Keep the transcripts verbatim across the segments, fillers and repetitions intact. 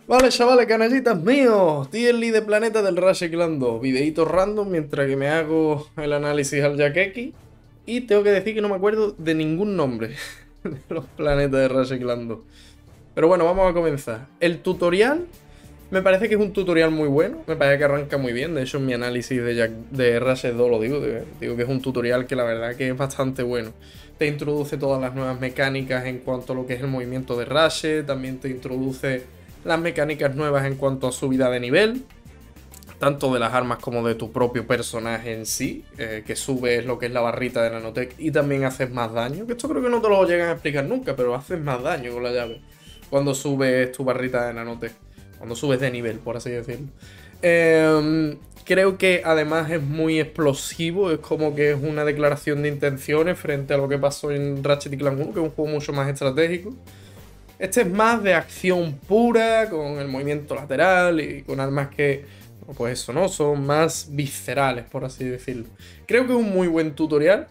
Vale, chavales, canallitas míos, tier lead de planeta del Ratchet Clan dos, videíto random mientras que me hago el análisis al Yakeki. Y tengo que decir que no me acuerdo de ningún nombre de los planetas de Ratchet Clan dos. Pero bueno, vamos a comenzar. El tutorial me parece que es un tutorial muy bueno, me parece que arranca muy bien. De hecho, en mi análisis de, Jack, de Ratchet dos lo digo, digo que es un tutorial que la verdad que es bastante bueno. Te introduce todas las nuevas mecánicas en cuanto a lo que es el movimiento de Ratchet, también te introduce las mecánicas nuevas en cuanto a subida de nivel, tanto de las armas como de tu propio personaje en sí, eh, que subes lo que es la barrita de Nanotech y también haces más daño, que esto creo que no te lo llegan a explicar nunca, pero haces más daño con la llave cuando subes tu barrita de Nanotech, cuando subes de nivel, por así decirlo. Eh, creo que además es muy explosivo, es como que es una declaración de intenciones frente a lo que pasó en Ratchet y Clank uno, que es un juego mucho más estratégico. Este es más de acción pura, con el movimiento lateral y con armas que, pues eso, ¿no? Son más viscerales, por así decirlo. Creo que es un muy buen tutorial.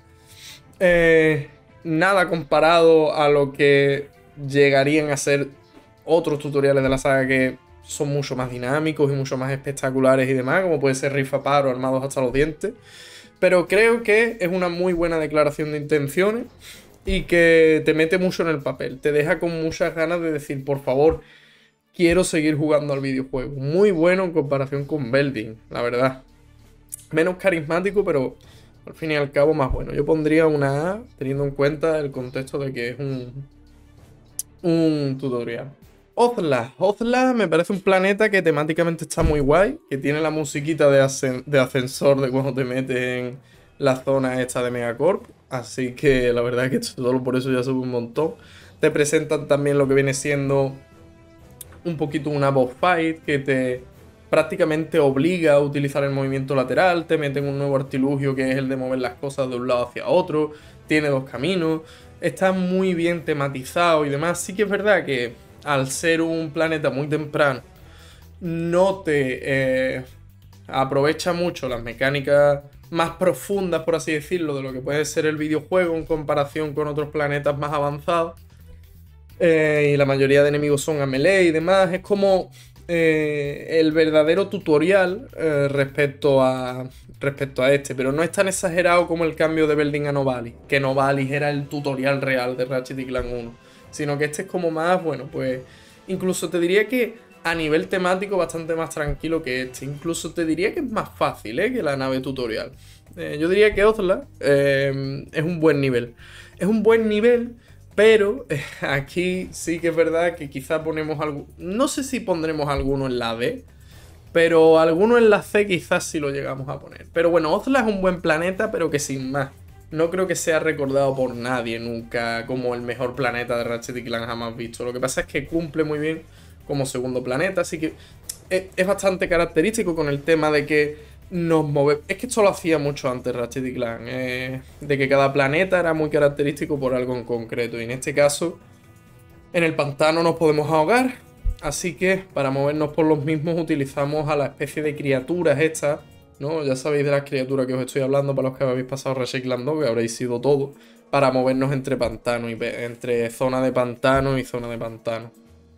Eh, nada comparado a lo que llegarían a ser otros tutoriales de la saga que son mucho más dinámicos y mucho más espectaculares y demás, como puede ser Rift Apart o Armados hasta los dientes. Pero creo que es una muy buena declaración de intenciones y que te mete mucho en el papel, te deja con muchas ganas de decir, por favor, quiero seguir jugando al videojuego. Muy bueno en comparación con Veldin, la verdad. Menos carismático, pero al fin y al cabo más bueno. Yo pondría una A, teniendo en cuenta el contexto de que es un, un tutorial. Ozla. Ozla me parece un planeta que temáticamente está muy guay, que tiene la musiquita de, ascen de ascensor de cuando te metes en la zona esta de Megacorp. Así que la verdad es que solo por eso ya sube un montón. Te presentan también lo que viene siendo un poquito una boss fight que te prácticamente obliga a utilizar el movimiento lateral. Te meten un nuevo artilugio que es el de mover las cosas de un lado hacia otro. Tiene dos caminos. Está muy bien tematizado y demás. Sí que es verdad que al ser un planeta muy temprano no te eh, aprovecha mucho las mecánicas más profundas, por así decirlo, de lo que puede ser el videojuego en comparación con otros planetas más avanzados. Eh, y la mayoría de enemigos son a melee y demás. Es como eh, el verdadero tutorial eh, respecto, a, respecto a este, pero no es tan exagerado como el cambio de Veldin a Novalis, que Novalis era el tutorial real de Ratchet y Clank uno, sino que este es como más, bueno, pues incluso te diría que a nivel temático bastante más tranquilo que este. Incluso te diría que es más fácil, ¿eh?, que la nave tutorial. Eh, yo diría que Ozla eh, es un buen nivel. Es un buen nivel, pero eh, aquí sí que es verdad que quizá ponemos algo... No sé si pondremos alguno en la B, pero alguno en la C quizás sí lo llegamos a poner. Pero bueno, Ozla es un buen planeta, pero que sin más. No creo que sea recordado por nadie nunca como el mejor planeta de Ratchet y Clank jamás visto. Lo que pasa es que cumple muy bien como segundo planeta, así que es bastante característico con el tema de que nos movemos. Es que esto lo hacía mucho antes Ratchet y Clank, eh, de que cada planeta era muy característico por algo en concreto, y en este caso en el pantano nos podemos ahogar, así que para movernos por los mismos utilizamos a la especie de criaturas estas, ¿no? Ya sabéis de las criaturas que os estoy hablando, para los que habéis pasado Ratchet y Clank dos, que habréis sido todo, para movernos entre pantano y entre zona de pantano y zona de pantano.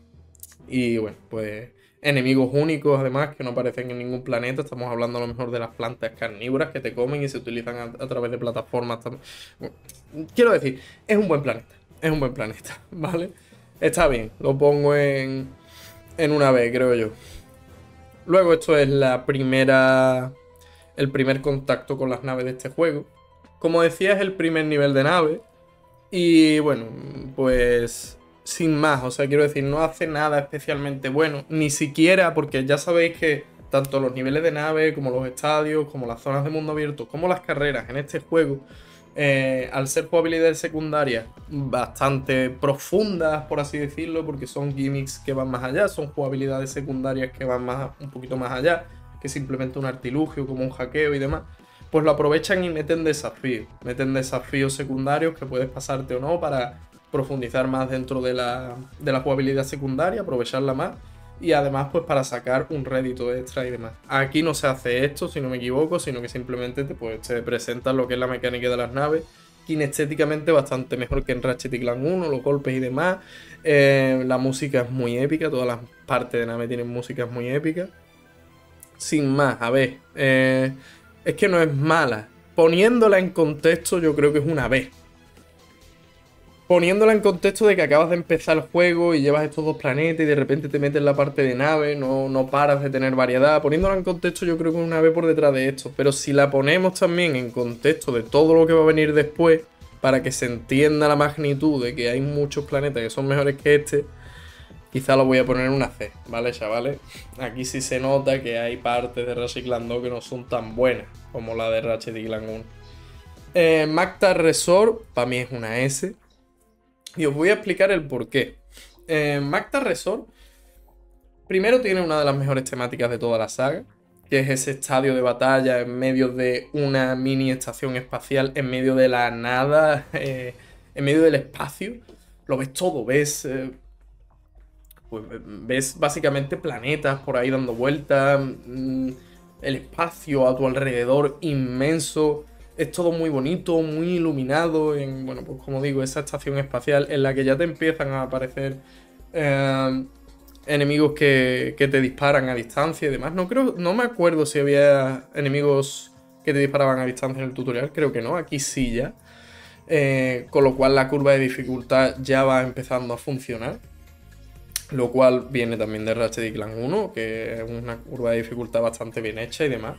Y bueno, pues enemigos únicos además que no aparecen en ningún planeta. Estamos hablando a lo mejor de las plantas carnívoras que te comen y se utilizan a, a través de plataformas también. Bueno, quiero decir, es un buen planeta. Es un buen planeta, ¿vale? Está bien, lo pongo en, en una B, creo yo. Luego esto es la primera... el primer contacto con las naves de este juego. Como decía, es el primer nivel de nave. Y bueno, pues... sin más, o sea, quiero decir, no hace nada especialmente bueno, ni siquiera, porque ya sabéis que tanto los niveles de nave, como los estadios, como las zonas de mundo abierto, como las carreras en este juego, eh, al ser jugabilidades secundarias bastante profundas, por así decirlo, porque son gimmicks que van más allá, son jugabilidades secundarias que van más, un poquito más allá, que simplemente un artilugio, como un hackeo y demás, pues lo aprovechan y meten desafíos, meten desafíos secundarios que puedes pasarte o no para profundizar más dentro de la, de la jugabilidad secundaria, aprovecharla más y además pues para sacar un rédito extra y demás. Aquí no se hace esto, si no me equivoco, sino que simplemente te, pues, te presentan lo que es la mecánica de las naves, skin estéticamente bastante mejor que en Ratchet y Clank uno, los golpes y demás. Eh, la música es muy épica, todas las partes de nave tienen músicas muy épicas. Sin más, a ver, eh, es que no es mala. Poniéndola en contexto, yo creo que es una B. Poniéndola en contexto de que acabas de empezar el juego y llevas estos dos planetas y de repente te metes en la parte de nave, no, no paras de tener variedad. Poniéndola en contexto, yo creo que es una B por detrás de esto. Pero si la ponemos también en contexto de todo lo que va a venir después, para que se entienda la magnitud de que hay muchos planetas que son mejores que este, quizá lo voy a poner en una C, ¿vale, chavales? Aquí sí se nota que hay partes de Ratchet y Clank dos que no son tan buenas como la de Ratchet y Clank uno. Eh, Mactar Resort, para mí es una S. Y os voy a explicar el porqué. Eh, Mactar Resort, primero tiene una de las mejores temáticas de toda la saga, que es ese estadio de batalla en medio de una mini estación espacial, en medio de la nada, eh, en medio del espacio. Lo ves todo, ves... Eh, Pues ves básicamente planetas por ahí dando vueltas, el espacio a tu alrededor inmenso, es todo muy bonito, muy iluminado, en, bueno, pues como digo, esa estación espacial en la que ya te empiezan a aparecer eh, enemigos que, que te disparan a distancia y demás. No creo, no me acuerdo si había enemigos que te disparaban a distancia en el tutorial, creo que no, aquí sí ya. Eh, con lo cual la curva de dificultad ya va empezando a funcionar. Lo cual viene también de Ratchet y Clank uno, que es una curva de dificultad bastante bien hecha y demás.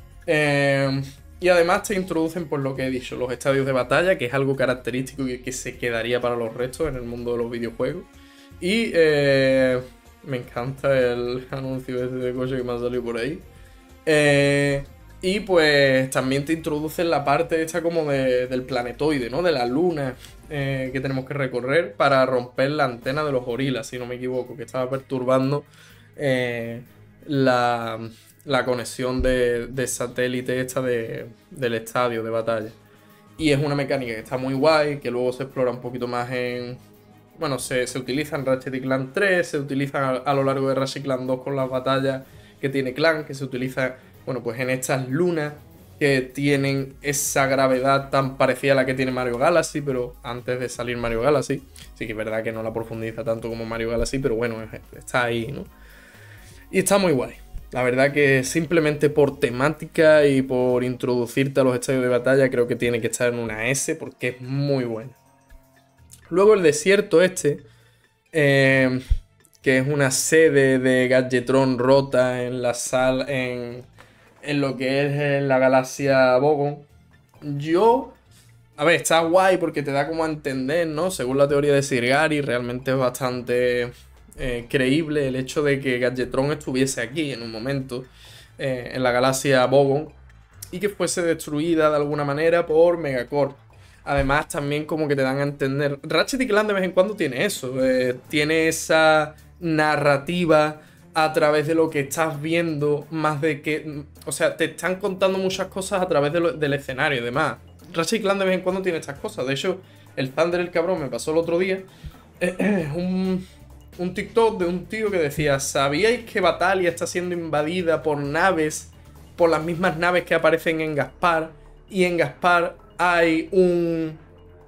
Eh, y además te introducen, por lo que he dicho, los estadios de batalla, que es algo característico y que se quedaría para los restos en el mundo de los videojuegos. Y eh, me encanta el anuncio ese de coche que me ha salido por ahí. Eh, y pues también te introducen la parte esta como de, del planetoide, ¿no? De la luna. Eh, que tenemos que recorrer para romper la antena de los gorilas, si no me equivoco, que estaba perturbando eh, la, la conexión de, de satélite esta de, del estadio de batalla. Y es una mecánica que está muy guay, que luego se explora un poquito más en... Bueno, se, se utiliza en Ratchet y Clank tres, se utiliza a, a lo largo de Ratchet y Clank dos con las batallas que tiene Clank, que se utiliza, bueno, pues en estas lunas que tienen esa gravedad tan parecida a la que tiene Mario Galaxy, pero antes de salir Mario Galaxy. Sí que es verdad que no la profundiza tanto como Mario Galaxy, pero bueno, está ahí, ¿no? Y está muy guay. La verdad que simplemente por temática y por introducirte a los estadios de batalla creo que tiene que estar en una S porque es muy buena. Luego el desierto este, eh, que es una sede de Gadgetron rota en la sala... en... en lo que es la galaxia Bogon. Yo... A ver, está guay porque te da como a entender, ¿no? Según la teoría de Sir Gary, realmente es bastante eh, creíble el hecho de que Gadgetron estuviese aquí en un momento, eh, en la galaxia Bogon, y que fuese destruida de alguna manera por Megacorp. Además, también como que te dan a entender... Ratchet y Clank de vez en cuando tiene eso, eh, tiene esa narrativa a través de lo que estás viendo, más de que... O sea, te están contando muchas cosas a través de lo, del escenario y demás. Ratchet y Clank de vez en cuando tiene estas cosas. De hecho, el Thunder, el cabrón, me pasó el otro día eh, un, un TikTok de un tío que decía: ¿sabíais que Batalia está siendo invadida por naves, por las mismas naves que aparecen en Gaspar? Y en Gaspar hay un,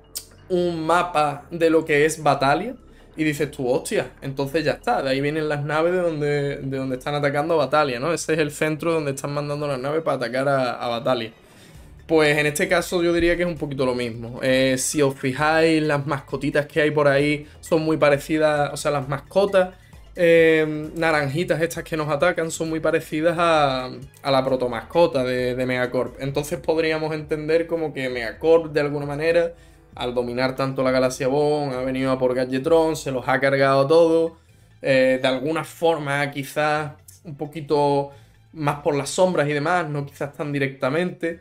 un mapa de lo que es Batalia. Y dices tú, hostia, entonces ya está. De ahí vienen las naves de donde, de donde están atacando a Batalia, ¿no? Ese es el centro donde están mandando las naves para atacar a, a Batalia. Pues en este caso yo diría que es un poquito lo mismo. Eh, si os fijáis, las mascotitas que hay por ahí son muy parecidas. O sea, las mascotas eh, naranjitas estas que nos atacan son muy parecidas a, a la protomascota de, de Megacorp. Entonces podríamos entender como que Megacorp, de alguna manera, al dominar tanto la galaxia Bogon, ha venido a por Gadgetron, se los ha cargado todo. Eh, de alguna forma, quizás un poquito más por las sombras y demás, no quizás tan directamente.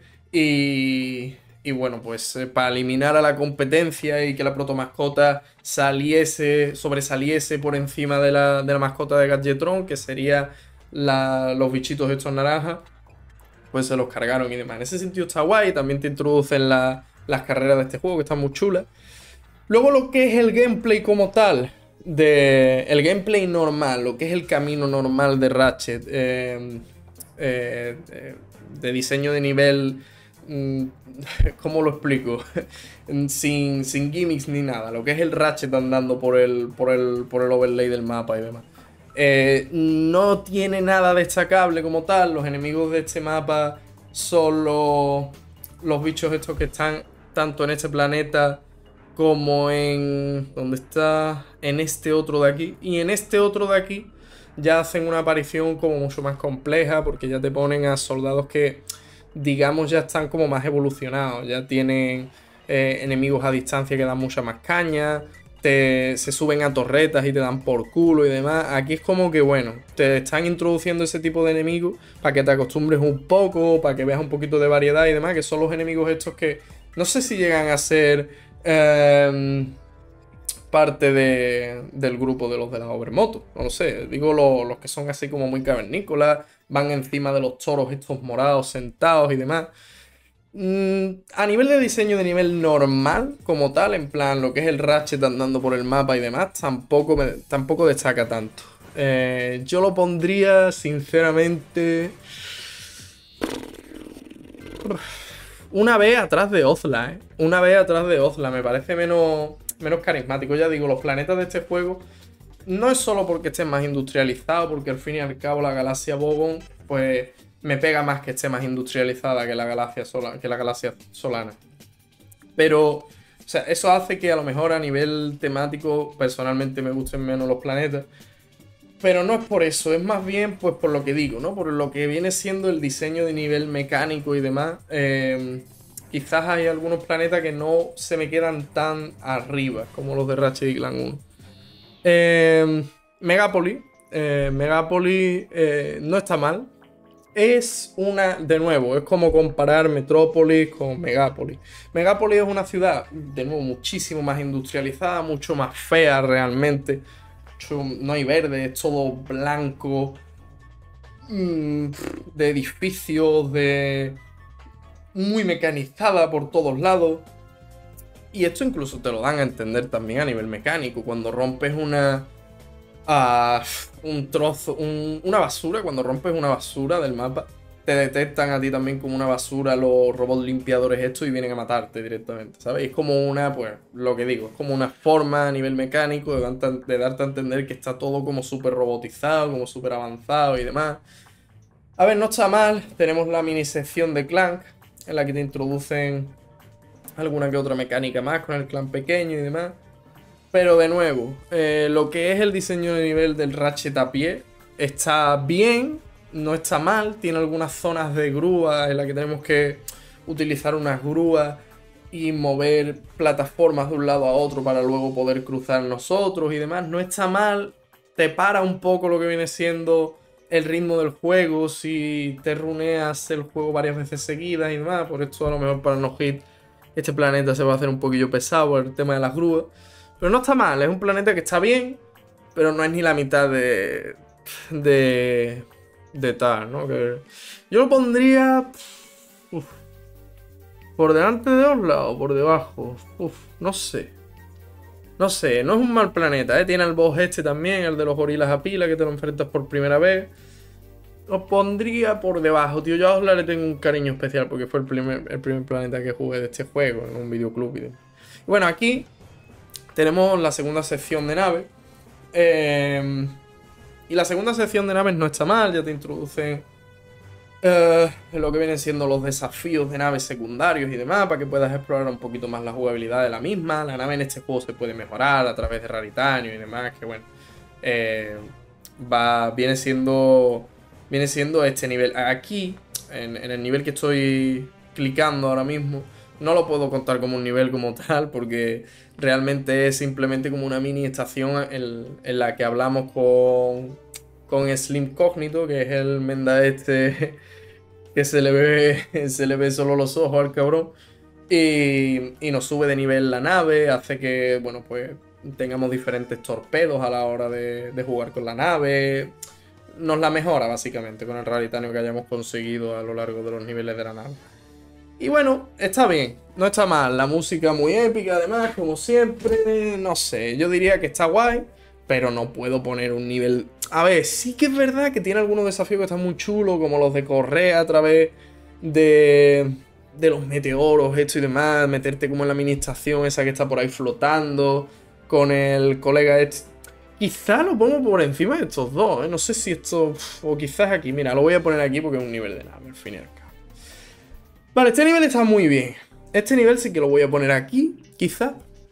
Y, y bueno, pues eh, para eliminar a la competencia y que la protomascota saliese, sobresaliese por encima de la, de la mascota de Gadgetron, que sería la, los bichitos estos naranjas, pues se los cargaron y demás. En ese sentido está guay, también te introducen la... las carreras de este juego, que están muy chulas. Luego lo que es el gameplay como tal, de el gameplay normal, lo que es el camino normal de Ratchet, eh, eh, de diseño de nivel mm, ¿cómo lo explico? sin, sin gimmicks ni nada. Lo que es el Ratchet andando por el, por el, por el overlay del mapa y demás. Eh, no tiene nada destacable como tal. Los enemigos de este mapa son los, los bichos estos que están tanto en este planeta como en... ¿Dónde está? En este otro de aquí. Y en este otro de aquí ya hacen una aparición como mucho más compleja, porque ya te ponen a soldados que, digamos, ya están como más evolucionados. Ya tienen eh, enemigos a distancia que dan mucha más caña. Te, se suben a torretas y te dan por culo y demás. Aquí es como que, bueno, te están introduciendo ese tipo de enemigos para que te acostumbres un poco, para que veas un poquito de variedad y demás, que son los enemigos estos que no sé si llegan a ser eh, parte de, del grupo de los de la Overmoto. No lo sé, digo lo, los que son así como muy cavernícolas, van encima de los toros estos morados sentados y demás. A nivel de diseño de nivel normal, como tal, en plan lo que es el Ratchet andando por el mapa y demás, tampoco, me, tampoco destaca tanto. Eh, yo lo pondría, sinceramente, una vez atrás de Ozla, ¿eh? Una vez atrás de Ozla, me parece menos, menos carismático. Ya digo, los planetas de este juego no es solo porque estén más industrializados, porque al fin y al cabo la galaxia Bogon, pues me pega más que esté más industrializada que la galaxia, sola, que la galaxia Solana. Pero, o sea, eso hace que a lo mejor a nivel temático, personalmente me gusten menos los planetas. Pero no es por eso, es más bien pues por lo que digo, ¿no? Por lo que viene siendo el diseño de nivel mecánico y demás. Eh, quizás hay algunos planetas que no se me quedan tan arriba como los de Ratchet y Clank uno. Eh, Megapolis. Eh, Megapolis eh, no está mal. Es una, de nuevo, es como comparar Metrópolis con Megápolis. Megápolis es una ciudad, de nuevo, muchísimo más industrializada, mucho más fea realmente. No hay verde, es todo blanco, de edificios, de... muy mecanizada por todos lados. Y esto incluso te lo dan a entender también a nivel mecánico. Cuando rompes una... Uh, un trozo, un, una basura, cuando rompes una basura del mapa, te detectan a ti también como una basura los robots limpiadores estos y vienen a matarte directamente, ¿sabes? Es como una, pues, lo que digo, es como una forma a nivel mecánico de, darte, de darte a entender que está todo como súper robotizado, como súper avanzado y demás. A ver, no está mal, tenemos la mini sección de Clank, en la que te introducen alguna que otra mecánica más con el clan pequeño y demás. Pero de nuevo, eh, lo que es el diseño de nivel del Ratchet a pie está bien, no está mal. Tiene algunas zonas de grúa en las que tenemos que utilizar unas grúas y mover plataformas de un lado a otro para luego poder cruzar nosotros y demás. No está mal, te para un poco lo que viene siendo el ritmo del juego si te runeas el juego varias veces seguidas y demás. Por esto a lo mejor para no hit este planeta se va a hacer un poquillo pesado por el tema de las grúas. Pero no está mal, es un planeta que está bien, pero no es ni la mitad de... de... de tal, ¿no? Que yo lo pondría... Uf, ¿por delante de Ozla o por debajo? Uf, no sé. No sé, no es un mal planeta, ¿eh? Tiene el boss este también, el de los gorilas a pila, que te lo enfrentas por primera vez. Lo pondría por debajo, tío. Yo a Ozla le tengo un cariño especial porque fue el primer, el primer planeta que jugué de este juego, en un videoclub. Y de... bueno, aquí... tenemos la segunda sección de naves. Eh, y la segunda sección de naves no está mal. Ya te introducen eh, lo que vienen siendo los desafíos de naves secundarios y demás, para que puedas explorar un poquito más la jugabilidad de la misma. La nave en este juego se puede mejorar a través de Raritanio y demás, que bueno, eh, va, viene siendo viene siendo este nivel. Aquí, en, en el nivel que estoy clicando ahora mismo, no lo puedo contar como un nivel como tal, porque realmente es simplemente como una mini estación en, en la que hablamos con, con Slim Cognito, que es el menda este que se le ve, se le ve solo los ojos al cabrón. Y, y nos sube de nivel la nave, hace que, bueno, pues tengamos diferentes torpedos a la hora de, de jugar con la nave. Nos la mejora básicamente con el raritanio que hayamos conseguido a lo largo de los niveles de la nave. Y bueno, está bien, no está mal. La música muy épica además, como siempre. No sé, yo diría que está guay, pero no puedo poner un nivel... A ver, sí que es verdad que tiene algunos desafíos que están muy chulos, como los de correr a través de... de los meteoros, esto y demás, meterte como en la mini estación esa que está por ahí flotando, con el colega este. Quizá lo pongo por encima de estos dos, ¿eh? No sé si esto... O quizás aquí, mira, lo voy a poner aquí porque es un nivel de nave, al fin y al cabo. Vale, este nivel está muy bien. Este nivel sí que lo voy a poner aquí, quizá.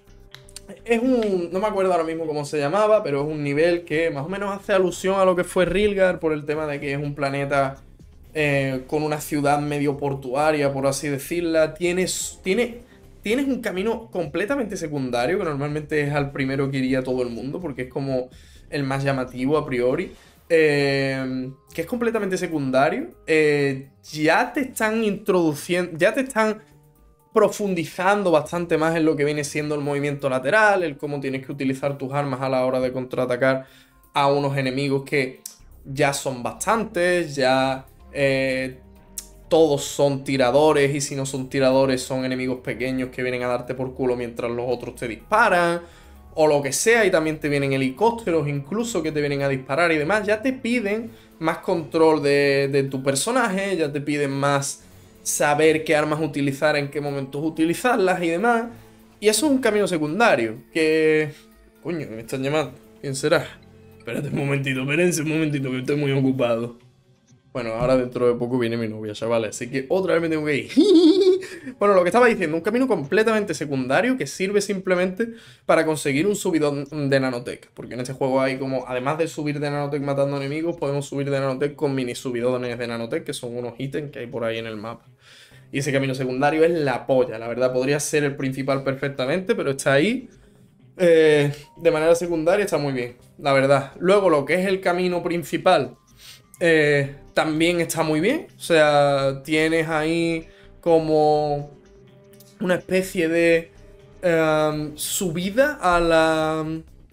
Es un... No me acuerdo ahora mismo cómo se llamaba, pero es un nivel que más o menos hace alusión a lo que fue Rilgar por el tema de que es un planeta eh, con una ciudad medio portuaria, por así decirla. Tienes... Tiene... Tienes un camino completamente secundario, que normalmente es al primero que iría todo el mundo, porque es como el más llamativo a priori. Eh, que es completamente secundario. Eh, ya te están introduciendo, ya te están profundizando bastante más en lo que viene siendo el movimiento lateral, el cómo tienes que utilizar tus armas a la hora de contraatacar a unos enemigos que ya son bastantes, ya... Eh, todos son tiradores y si no son tiradores son enemigos pequeños que vienen a darte por culo mientras los otros te disparan o lo que sea, y también te vienen helicópteros incluso que te vienen a disparar y demás. Ya te piden más control de, de tu personaje, ya te piden más saber qué armas utilizar, en qué momentos utilizarlas y demás, y eso es un camino secundario que... Coño, me están llamando. ¿Quién será? Espérate un momentito, espérense un momentito que estoy muy ocupado. Bueno, ahora dentro de poco viene mi novia, chavales, así que otra vez me tengo que ir. Bueno, lo que estaba diciendo, un camino completamente secundario que sirve simplemente para conseguir un subidón de nanotech. Porque en este juego hay como, además de subir de nanotech matando enemigos, podemos subir de nanotech con mini subidones de nanotech, que son unos ítems que hay por ahí en el mapa. Y ese camino secundario es la polla, la verdad, podría ser el principal perfectamente, pero está ahí. Eh, de manera secundaria está muy bien, la verdad. Luego lo que es el camino principal... Eh, también está muy bien. O sea, tienes ahí como una especie de eh, subida a la...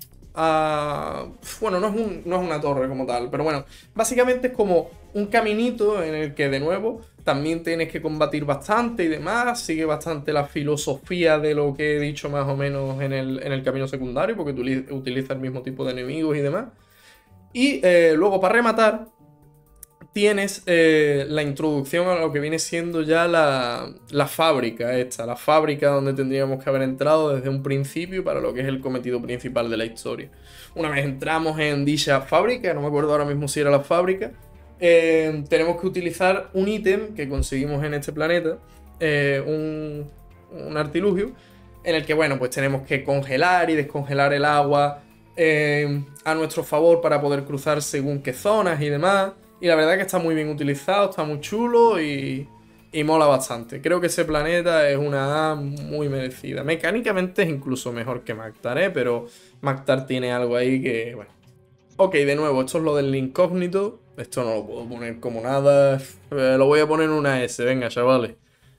A, bueno, no es, un, no es una torre como tal, pero bueno, básicamente es como un caminito en el que de nuevo también tienes que combatir bastante y demás. Sigue bastante la filosofía de lo que he dicho más o menos en el, en el camino secundario, porque tú utilizas el mismo tipo de enemigos y demás. Y eh, luego para rematar tienes eh, la introducción a lo que viene siendo ya la, la fábrica esta, la fábrica donde tendríamos que haber entrado desde un principio para lo que es el cometido principal de la historia. Una vez entramos en dicha fábrica, no me acuerdo ahora mismo si era la fábrica, eh, tenemos que utilizar un ítem que conseguimos en este planeta, eh, un, un artilugio, en el que, bueno, pues tenemos que congelar y descongelar el agua eh, a nuestro favor para poder cruzar según qué zonas y demás. Y la verdad que está muy bien utilizado, está muy chulo y, y mola bastante. Creo que ese planeta es una A muy merecida. Mecánicamente es incluso mejor que Mactar, ¿eh? Pero Mactar tiene algo ahí que, bueno. Ok, de nuevo, esto es lo del incógnito. Esto no lo puedo poner como nada. Eh, lo voy a poner en una S, venga, chavales.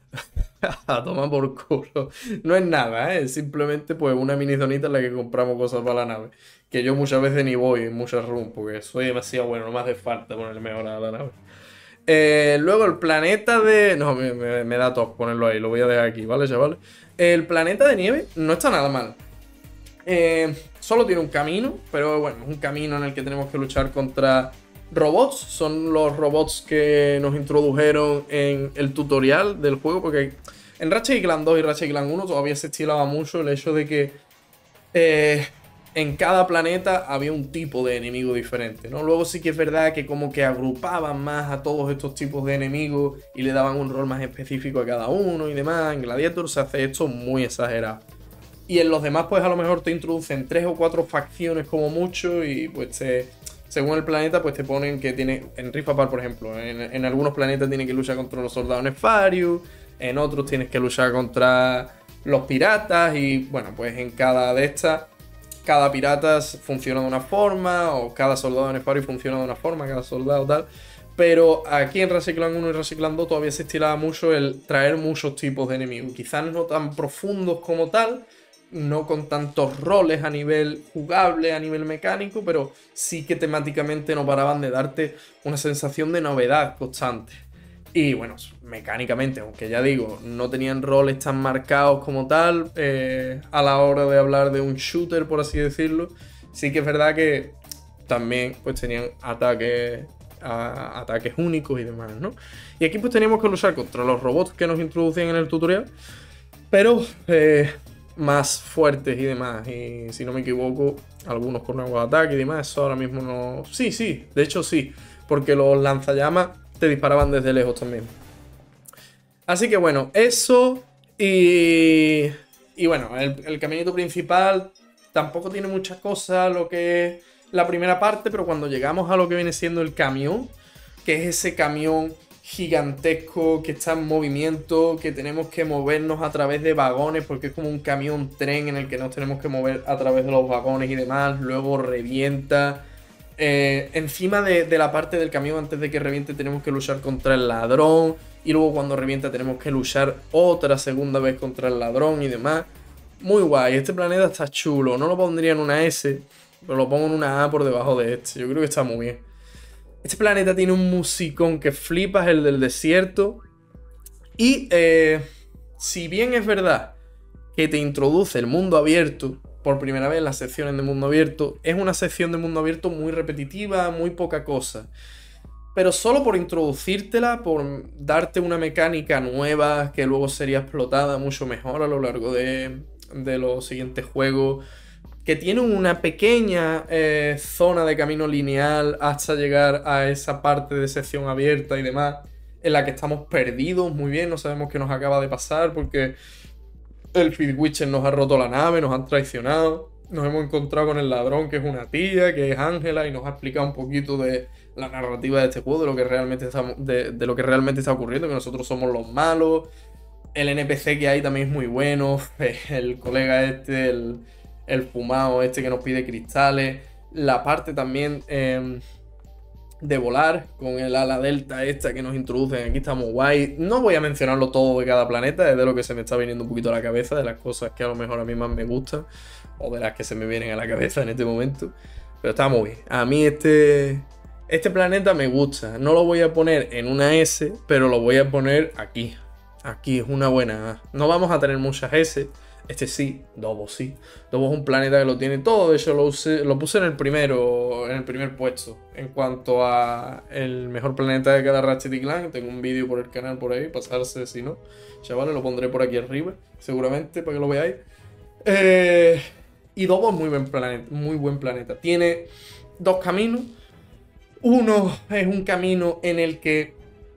A tomar por culo. No es nada, ¿eh? Es simplemente pues una mini zonita en la que compramos cosas para la nave. Que yo muchas veces ni voy en muchas rooms porque soy demasiado bueno, no me hace falta ponerle mejor a la nave. Eh, luego el planeta de... No, me, me, me da tos ponerlo ahí, lo voy a dejar aquí, ¿vale, chavales? El planeta de nieve no está nada mal. Eh, solo tiene un camino, pero bueno, es un camino en el que tenemos que luchar contra robots. Son los robots que nos introdujeron en el tutorial del juego, porque en Ratchet y Clank dos y Ratchet y Clank uno todavía se estilaba mucho el hecho de que eh, en cada planeta había un tipo de enemigo diferente, ¿no? Luego sí que es verdad que como que agrupaban más a todos estos tipos de enemigos y le daban un rol más específico a cada uno y demás. En Gladiator se hace esto muy exagerado. Y en los demás pues a lo mejor te introducen tres o cuatro facciones como mucho y pues te, según el planeta pues te ponen que tiene, en Rift Apart por ejemplo, en, en algunos planetas tienes que luchar contra los soldados Nefarius, en otros tienes que luchar contra los piratas y bueno, pues en cada de estas, cada pirata funciona de una forma o cada soldado Nefarius funciona de una forma, cada soldado tal. Pero aquí en Ratchet y Clank uno y Ratchet y Clank dos todavía se estilaba mucho el traer muchos tipos de enemigos, quizás no tan profundos como tal, no con tantos roles a nivel jugable, a nivel mecánico, pero sí que temáticamente no paraban de darte una sensación de novedad constante. Y bueno, mecánicamente, aunque ya digo, no tenían roles tan marcados como tal, eh, a la hora de hablar de un shooter, por así decirlo, sí que es verdad que también pues tenían ataques a ataques únicos y demás, ¿no? Y aquí pues teníamos que luchar contra los robots que nos introducían en el tutorial, pero eh, más fuertes y demás. Y si no me equivoco, algunos con nuevos ataques y demás, eso ahora mismo no... Sí, sí, de hecho sí, porque los lanzallamas te disparaban desde lejos también. Así que bueno, eso y... Y bueno, el, el caminito principal tampoco tiene muchas cosas, lo que es la primera parte, pero cuando llegamos a lo que viene siendo el camión, que es ese camión gigantesco que está en movimiento, que tenemos que movernos a través de vagones, porque es como un camión tren en el que nos tenemos que mover a través de los vagones y demás, luego revienta. Eh, encima de, de la parte del camión, antes de que reviente, tenemos que luchar contra el ladrón, y luego cuando revienta tenemos que luchar otra segunda vez contra el ladrón y demás. Muy guay, este planeta está chulo, no lo pondría en una S, pero lo pongo en una A por debajo de este, yo creo que está muy bien. Este planeta tiene un musicón que flipas, el del desierto. Y eh, si bien es verdad que te introduce el mundo abierto por primera vez en las secciones de mundo abierto, es una sección de mundo abierto muy repetitiva, muy poca cosa. Pero solo por introducírtela, por darte una mecánica nueva que luego sería explotada mucho mejor a lo largo de, de los siguientes juegos, que tiene una pequeña eh, zona de camino lineal hasta llegar a esa parte de sección abierta y demás, en la que estamos perdidos muy bien, no sabemos qué nos acaba de pasar porque el Feed Witcher nos ha roto la nave, nos han traicionado, nos hemos encontrado con el ladrón que es una tía, que es Ángela, y nos ha explicado un poquito de la narrativa de este juego, de lo que realmente está, de, de lo que realmente está ocurriendo, que nosotros somos los malos. El N P C que hay también es muy bueno, el colega este, el... el fumado este que nos pide cristales, la parte también eh, de volar con el ala delta esta que nos introducen, aquí estamos guay. No voy a mencionarlo todo de cada planeta, es de lo que se me está viniendo un poquito a la cabeza, de las cosas que a lo mejor a mí más me gustan, o de las que se me vienen a la cabeza en este momento, pero está muy bien. A mí este, este planeta me gusta, no lo voy a poner en una S, pero lo voy a poner aquí, aquí es una buena A. No vamos a tener muchas S. Este sí, Dobo sí. Dobo es un planeta que lo tiene todo. De hecho, lo, usé, lo puse en el primero, en el primer puesto. En cuanto a el mejor planeta de cada Ratchet y Clank. Tengo un vídeo por el canal por ahí, pasarse si no. Chavales, lo pondré por aquí arriba, seguramente, para que lo veáis. Eh, y Dobo es muy buen planeta, muy buen planeta. Tiene dos caminos. Uno es un camino en el que...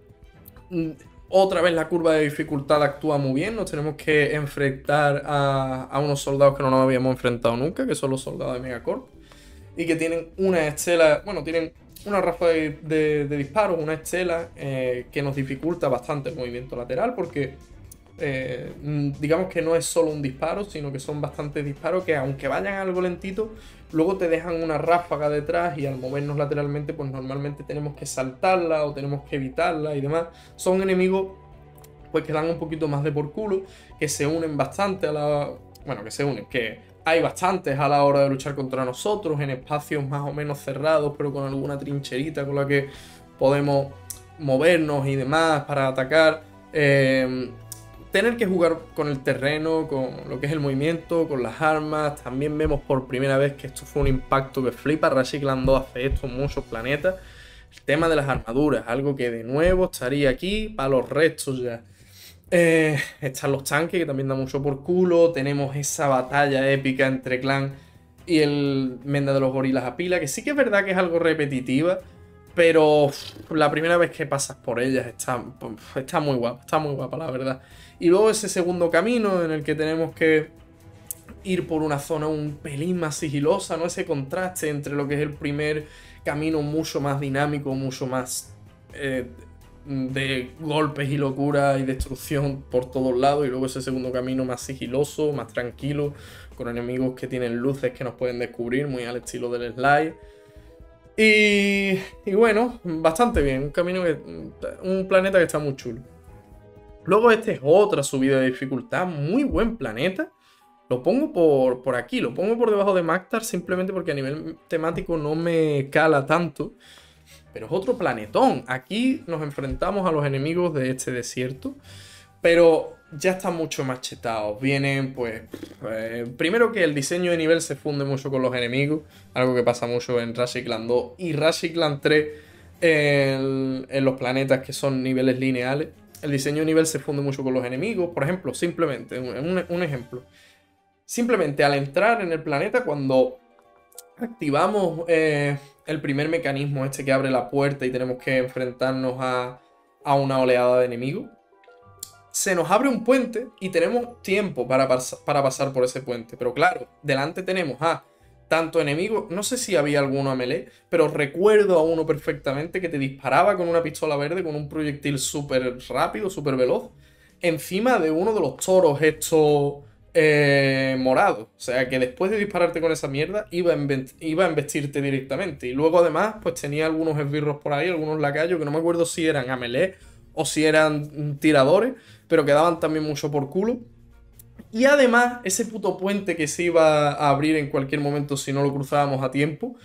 otra vez la curva de dificultad actúa muy bien. Nos tenemos que enfrentar a, a unos soldados que no nos habíamos enfrentado nunca, que son los soldados de Megacorp, y que tienen una estela, bueno, tienen una ráfaga de, de, de disparos, una estela eh, que nos dificulta bastante el movimiento lateral, porque eh, digamos que no es solo un disparo, sino que son bastantes disparos que, aunque vayan algo lentito, luego te dejan una ráfaga detrás, y al movernos lateralmente pues normalmente tenemos que saltarla o tenemos que evitarla y demás. Son enemigos pues que dan un poquito más de por culo, que se unen bastante a la... Bueno, que se unen, que hay bastantes a la hora de luchar contra nosotros en espacios más o menos cerrados, pero con alguna trincherita con la que podemos movernos y demás para atacar. Eh... Tener que jugar con el terreno, con lo que es el movimiento, con las armas. También vemos por primera vez que esto fue un impacto que flipa. Ratchet Clank dos hace esto en muchos planetas. El tema de las armaduras, algo que de nuevo estaría aquí para los restos ya. Eh, están los tanques, que también da mucho por culo. Tenemos esa batalla épica entre Clank y el Menda de los Gorilas a pila, que sí que es verdad que es algo repetitiva, pero la primera vez que pasas por ellas está, está muy guapa, está muy guapa la verdad. Y luego ese segundo camino en el que tenemos que ir por una zona un pelín más sigilosa, ¿no? Ese contraste entre lo que es el primer camino mucho más dinámico, mucho más eh, de golpes y locura y destrucción por todos lados, y luego ese segundo camino más sigiloso, más tranquilo, con enemigos que tienen luces que nos pueden descubrir, muy al estilo del Slide. Y, y bueno, bastante bien, un camino que, un planeta que está muy chulo. Luego este es otra subida de dificultad, muy buen planeta. Lo pongo por, por aquí, lo pongo por debajo de Mactar simplemente porque a nivel temático no me cala tanto. Pero es otro planetón. Aquí nos enfrentamos a los enemigos de este desierto, pero ya están mucho más chetados. Vienen, pues, eh, primero que el diseño de nivel se funde mucho con los enemigos, algo que pasa mucho en Ratchet Clank dos y Ratchet Clank tres. En, en los planetas que son niveles lineales, el diseño de nivel se funde mucho con los enemigos. Por ejemplo, simplemente, un, un ejemplo. Simplemente al entrar en el planeta, cuando activamos eh, el primer mecanismo este que abre la puerta y tenemos que enfrentarnos a, a una oleada de enemigos, se nos abre un puente y tenemos tiempo para, pas para pasar por ese puente. Pero claro, delante tenemos a tanto enemigos, no sé si había alguno a melee, pero recuerdo a uno perfectamente que te disparaba con una pistola verde, con un proyectil súper rápido, súper veloz, encima de uno de los toros estos eh, morados. O sea, que después de dispararte con esa mierda, iba a, iba a embestirte directamente. Y luego además, pues tenía algunos esbirros por ahí, algunos lacayos, que no me acuerdo si eran a melee o si eran tiradores, pero que daban también mucho por culo. Y además, ese puto puente que se iba a abrir en cualquier momento si no lo cruzábamos a tiempo,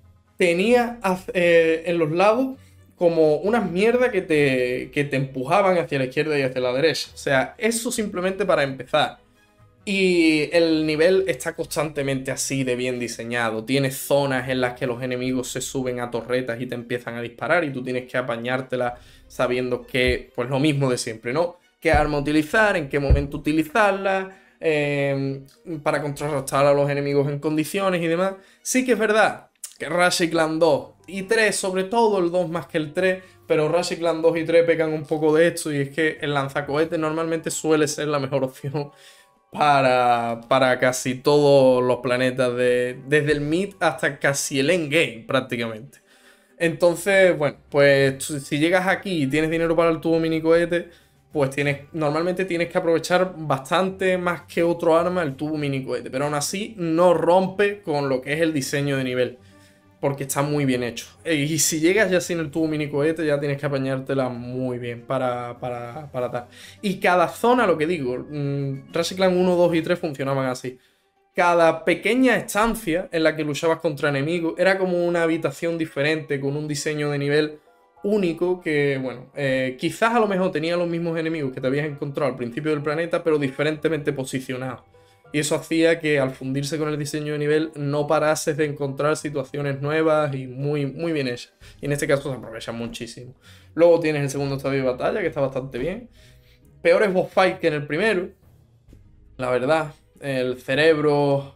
tenía eh, en los lados como unas mierdas que te, que te empujaban hacia la izquierda y hacia la derecha. O sea, eso simplemente para empezar. Y el nivel está constantemente así de bien diseñado. Tienes zonas en las que los enemigos se suben a torretas y te empiezan a disparar y tú tienes que apañártela sabiendo que, pues lo mismo de siempre, ¿no? Qué arma utilizar, en qué momento utilizarla, eh, para contrarrestar a los enemigos en condiciones y demás. Sí que es verdad que Ratchet Clank dos y tres, sobre todo el dos más que el tres, pero Ratchet Clank dos y tres pecan un poco de esto y es que el lanzacohetes normalmente suele ser la mejor opción para, para casi todos los planetas, de, desde el mid hasta casi el endgame prácticamente. Entonces, bueno, pues si llegas aquí y tienes dinero para el tubo mini cohete, pues tienes, normalmente tienes que aprovechar bastante más que otro arma el tubo mini cohete, pero aún así no rompe con lo que es el diseño de nivel, porque está muy bien hecho. Y si llegas ya sin el tubo mini cohete, ya tienes que apañártela muy bien para, para, para tal. Y cada zona, lo que digo, mmm, Ratchet Clank uno, dos y tres funcionaban así. Cada pequeña estancia en la que luchabas contra enemigos era como una habitación diferente, con un diseño de nivel único que, bueno, eh, quizás a lo mejor tenía los mismos enemigos que te habías encontrado al principio del planeta, pero diferentemente posicionados. Y eso hacía que al fundirse con el diseño de nivel no parases de encontrar situaciones nuevas y muy, muy bien hechas. Y en este caso se aprovecha muchísimo. Luego tienes el segundo estadio de batalla, que está bastante bien. Peores boss fight que en el primero, la verdad. El cerebro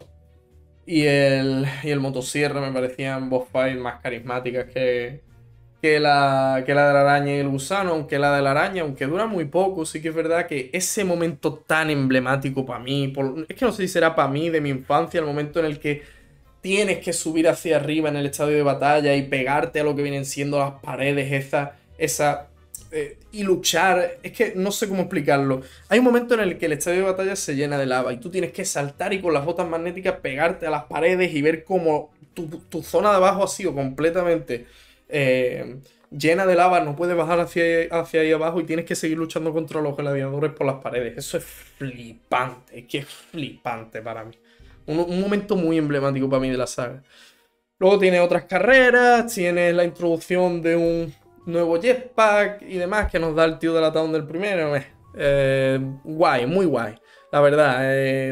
y el, y el motosierra me parecían boss fights más carismáticas que, que, la, que la de la araña y el gusano, aunque la de la araña, aunque dura muy poco, sí que es verdad que ese momento tan emblemático para mí, por, es que no sé si será para mí de mi infancia, el momento en el que tienes que subir hacia arriba en el estadio de batalla y pegarte a lo que vienen siendo las paredes, esa... esa Eh, y luchar, es que no sé cómo explicarlo. Hay un momento en el que el estadio de batalla se llena de lava y tú tienes que saltar y con las botas magnéticas pegarte a las paredes y ver cómo tu, tu zona de abajo ha sido completamente eh, llena de lava, no puedes bajar hacia, hacia ahí abajo y tienes que seguir luchando contra los gladiadores por las paredes. Eso es flipante, es que es flipante para mí. Un, un momento muy emblemático para mí de la saga. Luego tiene otras carreras, tienes la introducción de un nuevo jetpack y demás que nos da el tío de la town del primero. Eh, eh, guay, muy guay. La verdad, eh,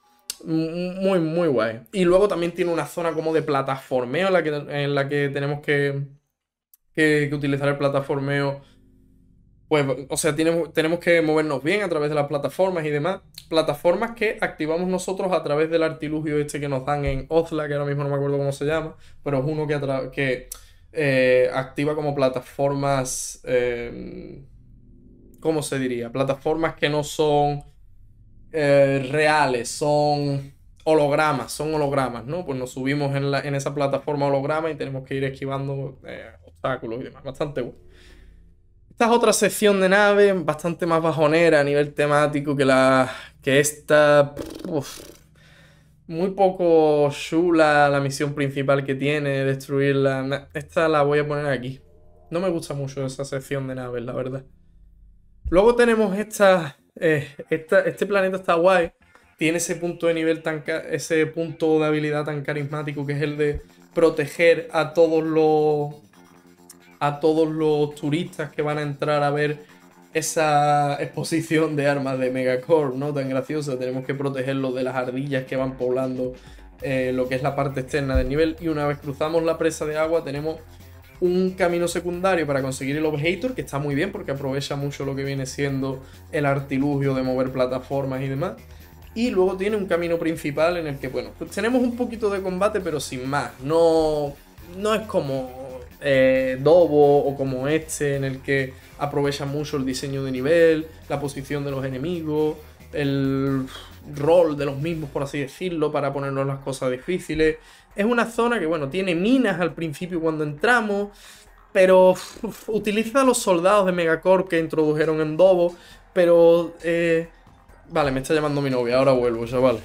muy, muy guay. Y luego también tiene una zona como de plataformeo en la que, en la que tenemos que, que, que utilizar el plataformeo. Pues, o sea, tenemos, tenemos que movernos bien a través de las plataformas y demás. Plataformas que activamos nosotros a través del artilugio este que nos dan en Ozla, que ahora mismo no me acuerdo cómo se llama, pero es uno que, que eh, activa como plataformas... Eh, ¿cómo se diría? Plataformas que no son eh, reales, son hologramas, son hologramas, ¿no? Pues nos subimos en, la, en esa plataforma holograma y tenemos que ir esquivando eh, obstáculos y demás. Bastante bueno. Esta es otra sección de nave bastante más bajonera a nivel temático que la que esta. Uf, muy poco chula la misión principal que tiene, destruirla. Esta la voy a poner aquí. No me gusta mucho esa sección de naves, la verdad. Luego tenemos esta, eh, esta. Este planeta está guay. Tiene ese punto de nivel tan. Ese punto de habilidad tan carismático que es el de proteger a todos los. a todos los turistas que van a entrar a ver esa exposición de armas de Megacorp, ¿no? Tan graciosa. Tenemos que protegerlos de las ardillas que van poblando eh, lo que es la parte externa del nivel. Y una vez cruzamos la presa de agua tenemos un camino secundario para conseguir el Obhator, que está muy bien porque aprovecha mucho lo que viene siendo el artilugio de mover plataformas y demás. Y luego tiene un camino principal en el que, bueno, pues tenemos un poquito de combate, pero sin más. No, no es como eh, Dobo o como este, en el que aprovecha mucho el diseño de nivel, la posición de los enemigos, el rol de los mismos, por así decirlo, para ponernos las cosas difíciles. Es una zona que, bueno, tiene minas al principio cuando entramos, pero uf, utiliza a los soldados de Megacorp que introdujeron en Dobo, pero... Eh, vale, me está llamando mi novia, ahora vuelvo, chaval.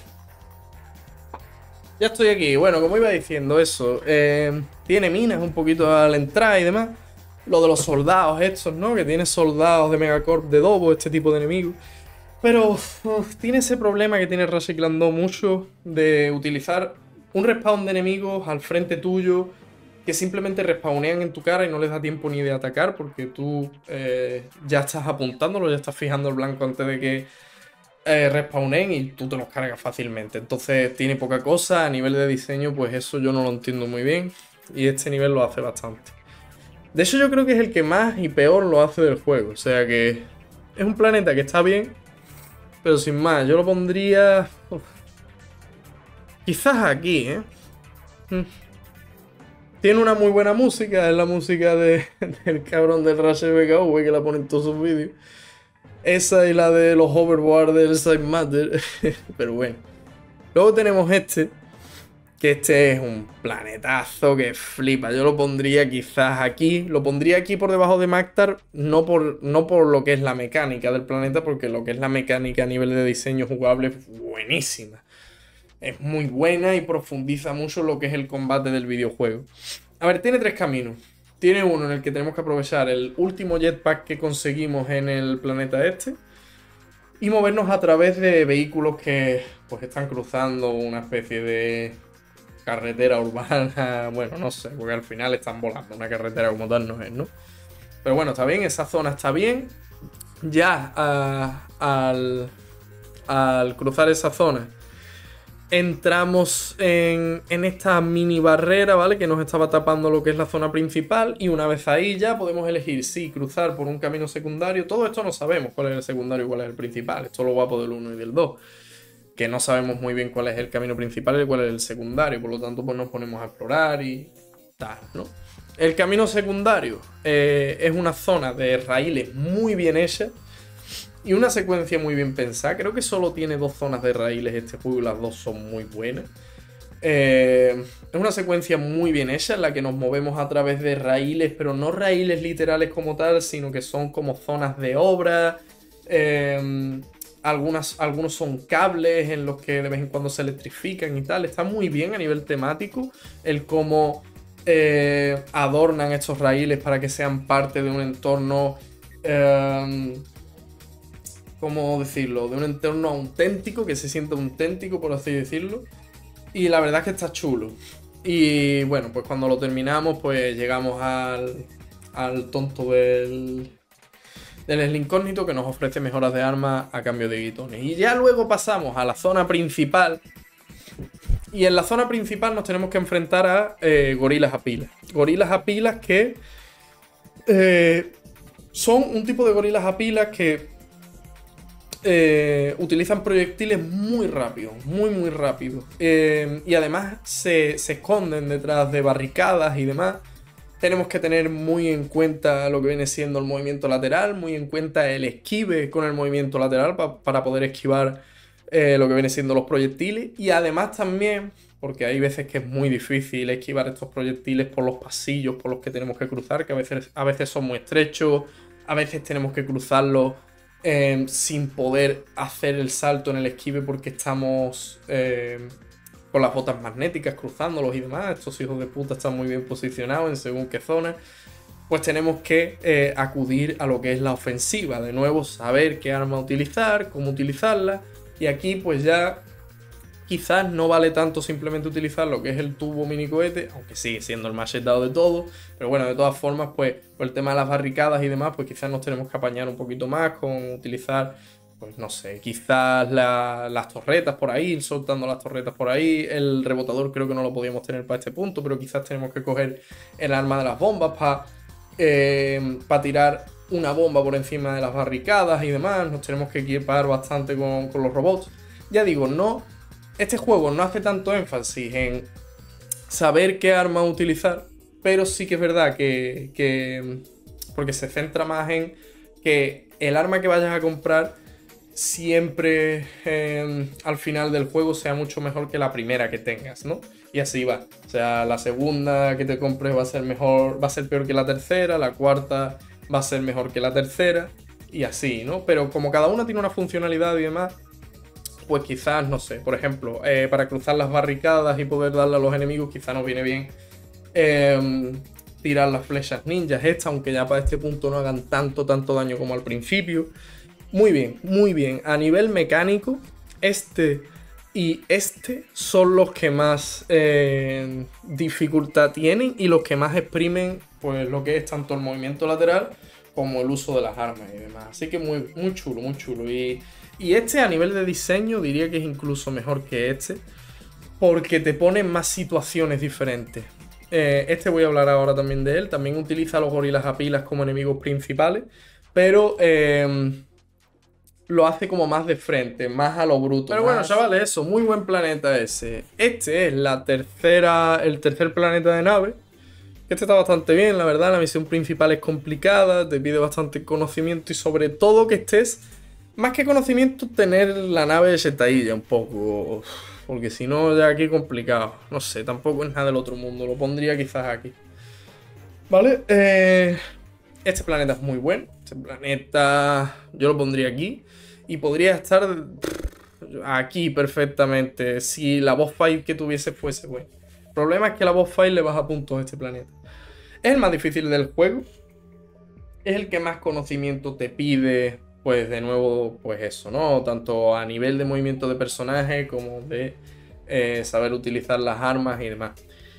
Ya estoy aquí. Bueno, como iba diciendo eso, eh, tiene minas un poquito al entrar y demás. Lo de los soldados estos, ¿no? Que tiene soldados de Megacorp de Dobo, este tipo de enemigos. Pero uf, tiene ese problema que tiene Ratchet Clank dos mucho de utilizar un respawn de enemigos al frente tuyo que simplemente respawnean en tu cara y no les da tiempo ni de atacar porque tú eh, ya estás apuntándolo, ya estás fijando el blanco antes de que eh, respawnen y tú te los cargas fácilmente. Entonces tiene poca cosa. A nivel de diseño, pues eso yo no lo entiendo muy bien y este nivel lo hace bastante. De hecho yo creo que es el que más y peor lo hace del juego. O sea que es un planeta que está bien, pero sin más, yo lo pondría... Uf. Quizás aquí, ¿eh? Tiene una muy buena música, es la música de, del cabrón del Ratchet B K V que la pone en todos sus vídeos. Esa y la de los hoverboards del Side Matter, pero bueno. Luego tenemos este, que este es un planetazo que flipa. Yo lo pondría quizás aquí, lo pondría aquí por debajo de Mactar, no por, no por lo que es la mecánica del planeta, porque lo que es la mecánica a nivel de diseño jugable es buenísima. Es muy buena y profundiza mucho lo que es el combate del videojuego. A ver, tiene tres caminos. Tiene uno en el que tenemos que aprovechar el último jetpack que conseguimos en el planeta este y movernos a través de vehículos que pues están cruzando una especie de carretera urbana. Bueno, no sé, porque al final están volando. Una carretera como tal no es, ¿no? Pero bueno, está bien, esa zona está bien. Ya uh, al, al cruzar esa zona entramos en, en esta mini barrera, ¿vale? Que nos estaba tapando lo que es la zona principal. Y una vez ahí ya podemos elegir si cruzar por un camino secundario. Todo esto no sabemos cuál es el secundario y cuál es el principal. Esto es lo guapo del uno y del dos. Que no sabemos muy bien cuál es el camino principal y cuál es el secundario. Por lo tanto, pues nos ponemos a explorar y tal, ¿no? El camino secundario eh, es una zona de raíles muy bien hecha. Y una secuencia muy bien pensada. Creo que solo tiene dos zonas de raíles este juego y las dos son muy buenas. Eh, es una secuencia muy bien hecha en la que nos movemos a través de raíles, pero no raíles literales como tal, sino que son como zonas de obra. Eh, algunas, algunos son cables en los que de vez en cuando se electrifican y tal. Está muy bien a nivel temático el cómo eh, adornan estos raíles para que sean parte de un entorno... Eh, ¿Cómo decirlo? De un entorno auténtico, que se siente auténtico, por así decirlo. Y la verdad es que está chulo. Y bueno, pues cuando lo terminamos, pues llegamos al, al tonto del, del incógnito que nos ofrece mejoras de armas a cambio de guitones. Y ya luego pasamos a la zona principal. Y en la zona principal nos tenemos que enfrentar a eh, gorilas a pilas. Gorilas a pilas que eh, son un tipo de gorilas a pilas que... Eh, utilizan proyectiles muy rápido, muy muy rápido. Eh, y además se, se esconden detrás de barricadas y demás. Tenemos que tener muy en cuenta lo que viene siendo el movimiento lateral, muy en cuenta el esquive con el movimiento lateral pa, para poder esquivar eh, lo que viene siendo los proyectiles. Y además también, porque hay veces que es muy difícil esquivar estos proyectiles por los pasillos por los que tenemos que cruzar, que a veces, a veces son muy estrechos, a veces tenemos que cruzarlos Eh, sin poder hacer el salto en el esquive porque estamos eh, con las botas magnéticas cruzándolos y demás. Estos hijos de puta están muy bien posicionados en según qué zona. Pues tenemos que eh, acudir a lo que es la ofensiva. De nuevo, saber qué arma utilizar, cómo utilizarla. Y aquí pues ya quizás no vale tanto simplemente utilizar lo que es el tubo mini cohete, aunque sigue siendo el más chetado de todo, pero bueno, de todas formas, pues por el tema de las barricadas y demás, pues quizás nos tenemos que apañar un poquito más con utilizar pues no sé, quizás la, las torretas por ahí, ir soltando las torretas por ahí. El rebotador creo que no lo podíamos tener para este punto, pero quizás tenemos que coger el arma de las bombas para eh, para tirar una bomba por encima de las barricadas y demás. Nos tenemos que equipar bastante con, con los robots. Ya digo, no, este juego no hace tanto énfasis en saber qué arma utilizar, pero sí que es verdad que, que porque se centra más en que el arma que vayas a comprar siempre eh, al final del juego sea mucho mejor que la primera que tengas, ¿no? Y así va. O sea, la segunda que te compres va a ser mejor, va a ser peor que la tercera, la cuarta va a ser mejor que la tercera, y así, ¿no? Pero como cada una tiene una funcionalidad y demás, pues quizás, no sé, por ejemplo, eh, para cruzar las barricadas y poder darle a los enemigos, quizás nos viene bien eh, tirar las flechas ninjas estas, aunque ya para este punto no hagan tanto, tanto daño como al principio. Muy bien, muy bien. A nivel mecánico, este y este son los que más eh, dificultad tienen y los que más exprimen pues lo que es tanto el movimiento lateral como el uso de las armas y demás. Así que muy, muy chulo, muy chulo. Y, y este a nivel de diseño diría que es incluso mejor que este, porque te pone más situaciones diferentes. Eh, este voy a hablar ahora también de él. También utiliza a los gorilas a pilas como enemigos principales, pero eh, lo hace como más de frente, más a lo bruto. Pero más... bueno, chavales, eso, muy buen planeta ese. Este es la tercera, el tercer planeta de nave. Este está bastante bien, la verdad. La misión principal es complicada, te pide bastante conocimiento y sobre todo que estés, más que conocimiento, tener la nave de setadilla un poco. Porque si no, ya aquí complicado. No sé, tampoco es nada del otro mundo. Lo pondría quizás aquí. Vale, eh, este planeta es muy bueno. Este planeta yo lo pondría aquí. Y podría estar aquí perfectamente si la boss fight que tuviese fuese buena. El problema es que la boss fight le baja puntos a este planeta. Es el más difícil del juego. Es el que más conocimiento te pide. Pues de nuevo, pues eso, ¿no? Tanto a nivel de movimiento de personaje como de eh, saber utilizar las armas y demás.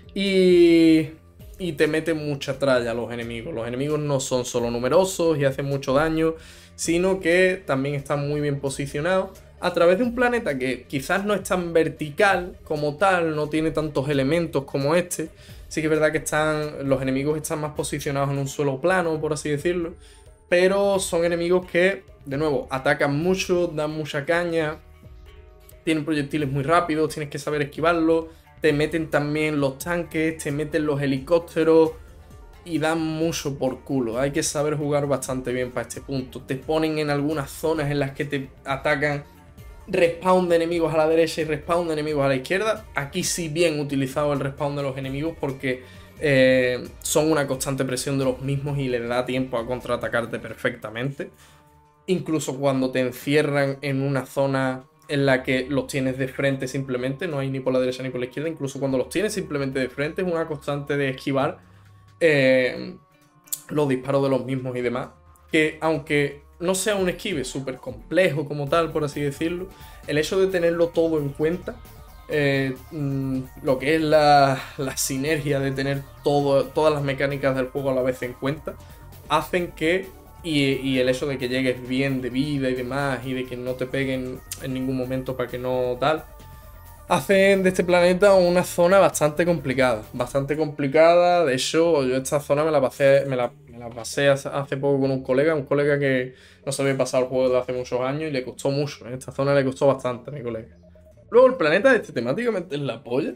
Y, y te mete mucha tralla a los enemigos. Los enemigos no son solo numerosos y hacen mucho daño, sino que también están muy bien posicionados a través de un planeta que quizás no es tan vertical como tal, no tiene tantos elementos como este. Sí que es verdad que están, los enemigos están más posicionados en un suelo plano, por así decirlo, pero son enemigos que, de nuevo, atacan mucho, dan mucha caña, tienen proyectiles muy rápidos, tienes que saber esquivarlos, te meten también los tanques, te meten los helicópteros y dan mucho por culo. Hay que saber jugar bastante bien para este punto. Te ponen en algunas zonas en las que te atacan respawn de enemigos a la derecha y respawn de enemigos a la izquierda. Aquí sí bien utilizado el respawn de los enemigos porque eh, son una constante presión de los mismos y les da tiempo a contraatacarte perfectamente. Incluso cuando te encierran en una zona en la que los tienes de frente simplemente, no hay ni por la derecha ni por la izquierda, incluso cuando los tienes simplemente de frente es una constante de esquivar eh, los disparos de los mismos y demás, que aunque no sea un esquive súper complejo como tal, por así decirlo, el hecho de tenerlo todo en cuenta, eh, mmm, lo que es la, la sinergia de tener todo, todas las mecánicas del juego a la vez en cuenta, hacen que, y, y el hecho de que llegues bien de vida y demás, y de que no te peguen en ningún momento para que no tal, hacen de este planeta una zona bastante complicada, bastante complicada. De hecho, yo esta zona me la pasé, me la, me la pasé hace, hace poco con un colega, un colega que no se había pasado el juego desde hace muchos años y le costó mucho. En esta zona le costó bastante a mi colega. Luego el planeta este temáticamente es la polla,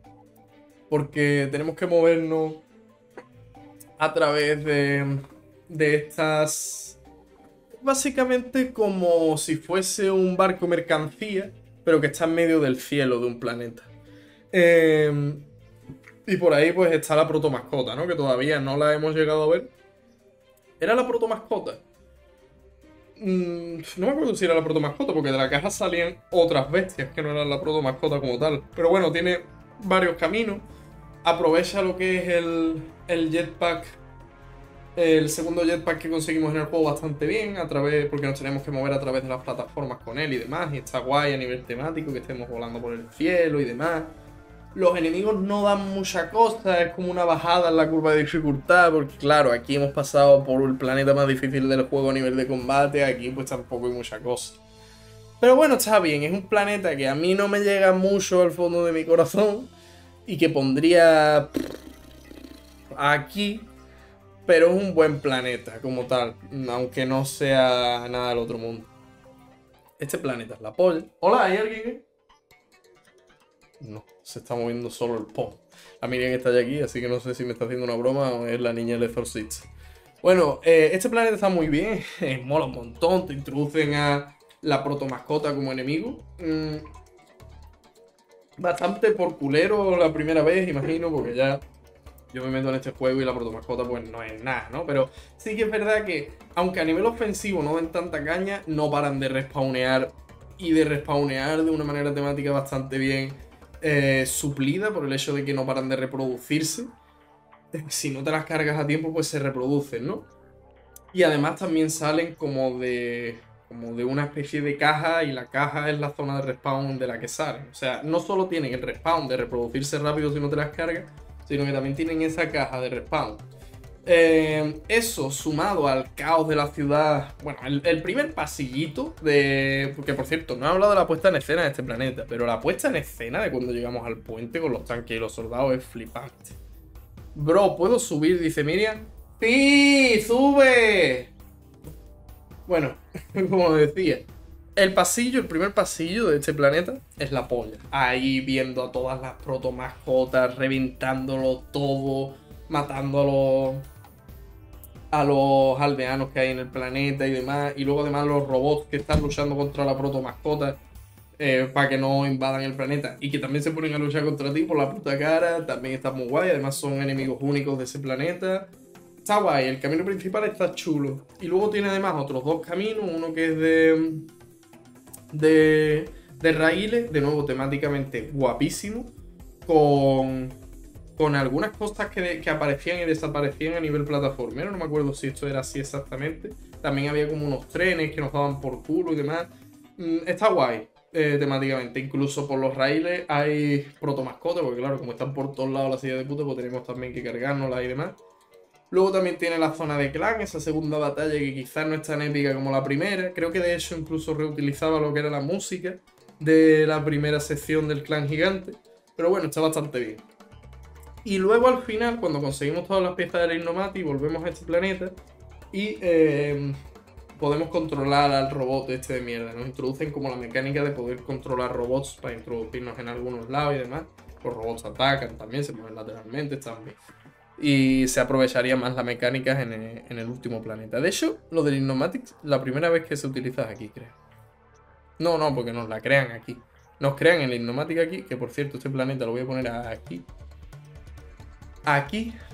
porque tenemos que movernos a través de, de estas, básicamente como si fuese un barco mercancía, pero que está en medio del cielo de un planeta. Eh, y por ahí pues está la protomascota, ¿no? Que todavía no la hemos llegado a ver. ¿Era la protomascota? Mm, no me acuerdo si era la protomascota, porque de la caja salían otras bestias que no eran la protomascota como tal. Pero bueno, tiene varios caminos. Aprovecha lo que es el, el jetpack, el segundo jetpack que conseguimos en el juego bastante bien, a través, porque nos tenemos que mover a través de las plataformas con él y demás, y está guay a nivel temático que estemos volando por el cielo y demás. Los enemigos no dan mucha cosa, es como una bajada en la curva de dificultad, porque claro, aquí hemos pasado por el planeta más difícil del juego a nivel de combate, aquí pues tampoco hay mucha cosa. Pero bueno, está bien, es un planeta que a mí no me llega mucho al fondo de mi corazón y que pondría aquí, pero es un buen planeta como tal, aunque no sea nada del otro mundo. Este planeta es la polla. Hola, ¿hay alguien? No, se está moviendo solo el pom. La Miriam está ya aquí, así que no sé si me está haciendo una broma o es la niña del exorcista. Bueno, eh, este planeta está muy bien, mola un montón, te introducen a la protomascota como enemigo. Mm, bastante por culero la primera vez, imagino, porque ya yo me meto en este juego y la protomascota pues no es nada, ¿no? Pero sí que es verdad que, aunque a nivel ofensivo no den tanta caña, no paran de respawnear y de respawnear de una manera temática bastante bien eh, suplida por el hecho de que no paran de reproducirse. Si no te las cargas a tiempo, pues se reproducen, ¿no? Y además también salen como de, como de una especie de caja y la caja es la zona de respawn de la que salen. O sea, no solo tienen el respawn de reproducirse rápido si no te las cargas, sino que también tienen esa caja de respawn. Eh, eso sumado al caos de la ciudad. Bueno, el, el primer pasillito de... Porque por cierto, no he hablado de la puesta en escena de este planeta, pero la puesta en escena de cuando llegamos al puente con los tanques y los soldados es flipante. Bro, ¿puedo subir? Dice Miriam. ¡Sí! ¡Sube! Bueno, como decía, el pasillo, el primer pasillo de este planeta es la polla. Ahí viendo a todas las protomascotas, reventándolo todo, matando a los, a los aldeanos que hay en el planeta y demás. Y luego además los robots que están luchando contra la protomascota eh, para que no invadan el planeta. Y que también se ponen a luchar contra ti por la puta cara. También está muy guay. Además son enemigos únicos de ese planeta. Está guay, el camino principal está chulo. Y luego tiene además otros dos caminos, uno que es de... De, de raíles, de nuevo temáticamente guapísimo, con, con algunas cosas que, de, que aparecían y desaparecían a nivel plataformero, no me acuerdo si esto era así exactamente. También había como unos trenes que nos daban por culo y demás. Mm, está guay eh, temáticamente, incluso por los raíles hay protomascotas, porque claro, como están por todos lados las sillas de puta, pues tenemos también que cargárnoslas y demás. Luego también tiene la zona de clan, esa segunda batalla que quizás no es tan épica como la primera. Creo que de hecho incluso reutilizaba lo que era la música de la primera sección del clan gigante. Pero bueno, está bastante bien. Y luego al final, cuando conseguimos todas las piezas del Innomati, volvemos a este planeta y eh, podemos controlar al robot este de mierda. Nos introducen como la mecánica de poder controlar robots para introducirnos en algunos lados y demás. Los robots atacan también, se mueven lateralmente, están bien. Y se aprovecharía más la mecánica en el, en el último planeta. De hecho, lo del Innomatics, la primera vez que se utiliza es aquí, creo. No, no, porque nos la crean aquí. Nos crean el Innomatic aquí, que por cierto, este planeta lo voy a poner aquí. Aquí.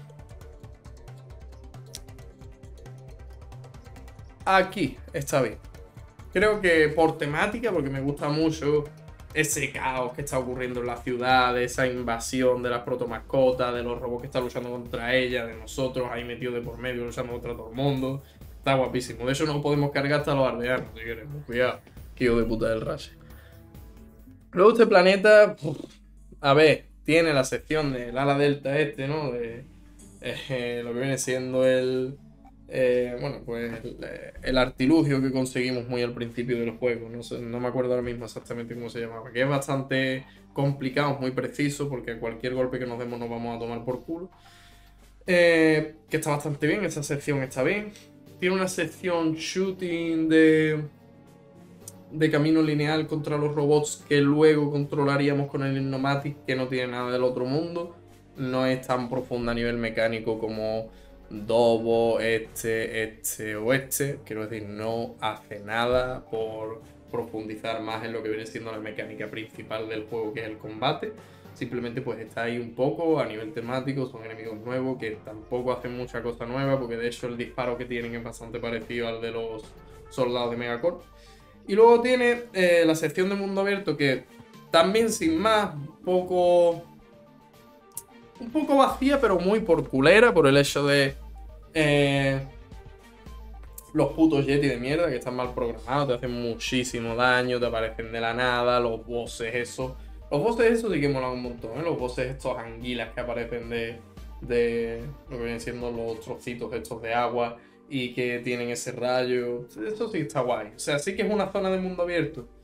Aquí, está bien. Creo que por temática, porque me gusta mucho ese caos que está ocurriendo en la ciudad, de esa invasión de las protomascotas, de los robots que están luchando contra ella, de nosotros ahí metidos de por medio luchando contra todo el mundo. Está guapísimo. De hecho, no podemos cargar hasta los aldeanos, si queremos. Cuidado, que hijo de puta del Rush. Luego este planeta, uf, a ver, tiene la sección del ala delta este, ¿no? De eh, lo que viene siendo el... Eh, bueno, pues el, el artilugio que conseguimos muy al principio del juego, no sé, no me acuerdo ahora mismo exactamente cómo se llamaba, que es bastante complicado, muy preciso, porque cualquier golpe que nos demos nos vamos a tomar por culo. Eh, que está bastante bien, esa sección está bien. Tiene una sección shooting de, de camino lineal contra los robots que luego controlaríamos con el Innomatic, que no tiene nada del otro mundo. No es tan profunda a nivel mecánico como Dobo, este, este o este. Quiero decir, no hace nada por profundizar más en lo que viene siendo la mecánica principal del juego, que es el combate. Simplemente pues está ahí un poco a nivel temático, son enemigos nuevos que tampoco hacen mucha cosa nueva, porque de hecho el disparo que tienen es bastante parecido al de los soldados de Megacorp. Y luego tiene eh, la sección de mundo abierto, que también sin más, un poco... un poco vacía, pero muy por culera, por el hecho de eh, los putos Yeti de mierda que están mal programados, te hacen muchísimo daño, te aparecen de la nada, los bosses esos. Los bosses esos sí que molan un montón, ¿eh? Los bosses estos anguilas que aparecen de, de lo que vienen siendo los trocitos estos de agua y que tienen ese rayo. Eso sí está guay. O sea, sí que es una zona de mundo abierto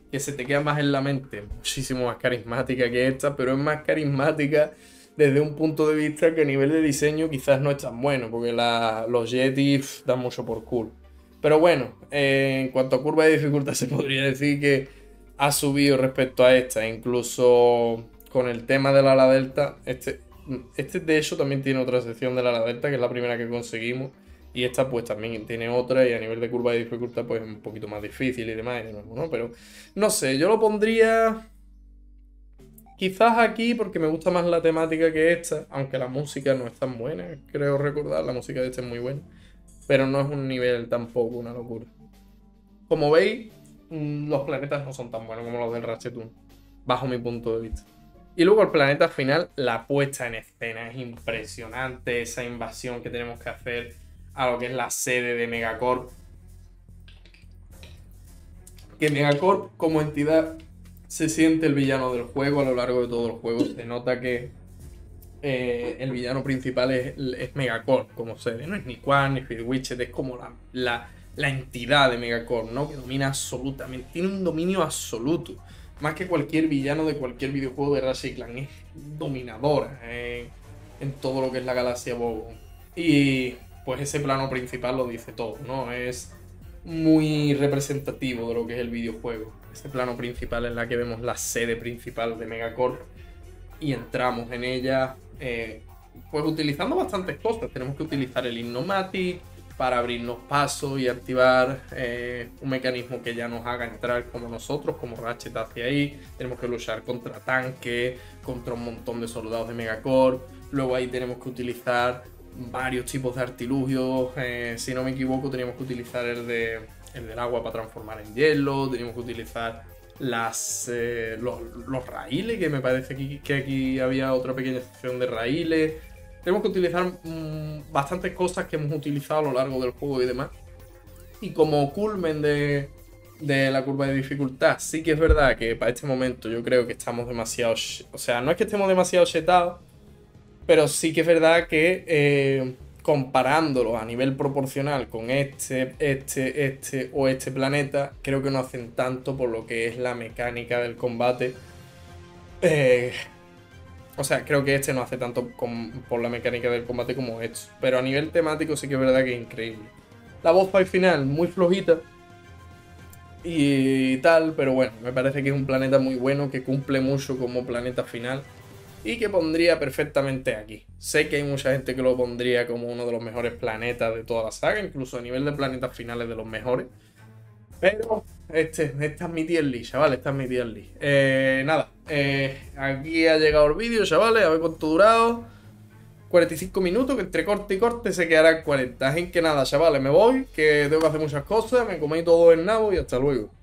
que se te queda más en la mente, muchísimo más carismática que esta, pero es más carismática desde un punto de vista que a nivel de diseño quizás no es tan bueno, porque la, los Yeti pff, dan mucho por culo. Pero bueno, eh, en cuanto a curva de dificultad se podría decir que ha subido respecto a esta, incluso con el tema del ala delta. Este, este de hecho también tiene otra sección del ala delta, que es la primera que conseguimos, y esta pues también tiene otra, y a nivel de curva de dificultad pues es un poquito más difícil y demás, y de nuevo, ¿no? Pero no sé, yo lo pondría quizás aquí porque me gusta más la temática que esta, aunque la música no es tan buena, creo recordar, la música de este es muy buena, pero no es un nivel tampoco una locura. Como veis, los planetas no son tan buenos como los del Ratchet uno, bajo mi punto de vista. Y luego el planeta final, la puesta en escena es impresionante, esa invasión que tenemos que hacer a lo que es la sede de Megacorp. Que Megacorp como entidad se siente el villano del juego a lo largo de todo el juego. Se nota que eh, el villano principal es, es Megacorp como sede. No es ni Quan ni Firewitchet, es como la, la, la entidad de Megacorp, ¿no? Que domina absolutamente, tiene un dominio absoluto. Más que cualquier villano de cualquier videojuego de Ratchet y Clank. Es dominadora en, en todo lo que es la galaxia Bogo. Y pues ese plano principal lo dice todo, ¿no? Es muy representativo de lo que es el videojuego. Ese plano principal en la que vemos la sede principal de Megacorp y entramos en ella eh, pues utilizando bastantes cosas. Tenemos que utilizar el Innomatic para abrirnos paso y activar eh, un mecanismo que ya nos haga entrar como nosotros, como Ratchet hacia ahí. Tenemos que luchar contra tanques, contra un montón de soldados de Megacorp. Luego ahí tenemos que utilizar varios tipos de artilugios. Eh, si no me equivoco, teníamos que utilizar el, de, el del agua para transformar en hielo. Teníamos que utilizar las, eh, los, los raíles, que me parece que, que aquí había otra pequeña sección de raíles. Tenemos que utilizar mmm, bastantes cosas que hemos utilizado a lo largo del juego y demás. Y como culmen de, de la curva de dificultad, sí que es verdad que para este momento yo creo que estamos demasiado... O sea, no es que estemos demasiado shetados, pero sí que es verdad que eh, comparándolo a nivel proporcional con este, este, este o este planeta, creo que no hacen tanto por lo que es la mecánica del combate. Eh... O sea, creo que este no hace tanto con, por la mecánica del combate como esto. Pero a nivel temático sí que es verdad que es increíble. La boss fight final, muy flojita. Y tal, pero bueno, me parece que es un planeta muy bueno, que cumple mucho como planeta final. Y que pondría perfectamente aquí. Sé que hay mucha gente que lo pondría como uno de los mejores planetas de toda la saga. Incluso a nivel de planetas finales de los mejores. Pero este, esta es mi tier list, chavales, esta es mi tier list. Eh, nada, eh, aquí ha llegado el vídeo, chavales, a ver cuánto ha durado. cuarenta y cinco minutos, que entre corte y corte se quedará en cuarenta. En que nada, chavales, me voy, que tengo que hacer muchas cosas, me coméis todo en nabo y hasta luego.